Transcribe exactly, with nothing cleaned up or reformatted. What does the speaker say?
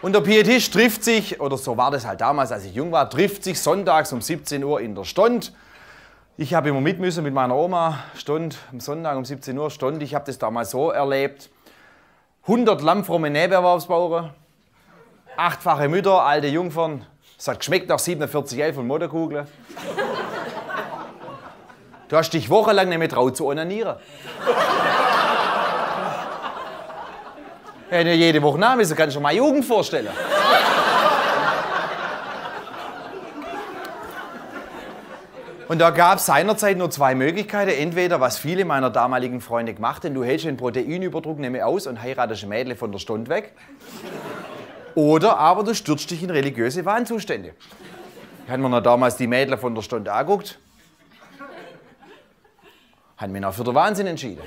Und der Pietist trifft sich, oder so war das halt damals, als ich jung war, trifft sich sonntags um siebzehn Uhr in der Stond. Ich habe immer mit müssen mit meiner Oma, Stond, am Sonntag um siebzehn Uhr, Stond. Ich habe das damals so erlebt. hundert lammfromme Nebenerwerbsbauern, achtfache Mütter, alte Jungfern. Es hat geschmeckt nach siebenundvierzig elf und Motterkugeln. Du hast dich wochenlang nicht mehr traut zu onanieren. Wenn du jede Woche nach bist, kannst du dir mal Jugend vorstellen. Und da gab es seinerzeit nur zwei Möglichkeiten. Entweder, was viele meiner damaligen Freunde gemacht haben, du hältst den Proteinüberdruck nicht mehr aus und heiratest ein Mädel von der Stunde weg. Oder aber du stürzt dich in religiöse Wahnzustände. Ich habe mir noch damals die Mädel von der Stunde angeguckt. Haben mich noch für den Wahnsinn entschieden.